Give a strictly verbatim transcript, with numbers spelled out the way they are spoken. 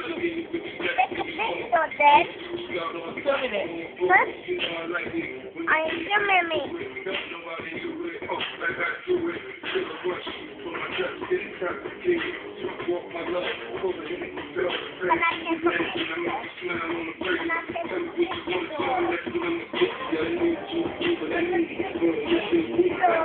Take a picture, Dad. Show me that. Huh? I am me. Can I take a picture? Can I take a picture?